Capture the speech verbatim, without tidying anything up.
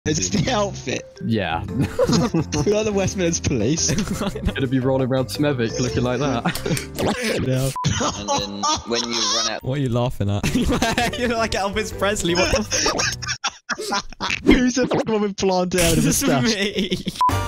It's the outfit. Yeah. We're like the West Midlands police. Gonna be rolling around Smethwick looking like that. No. And then when you run out... What are you laughing at? You look like Elvis Presley. What the f? Who's the fuck one with blonde hair and a This is moustache? me.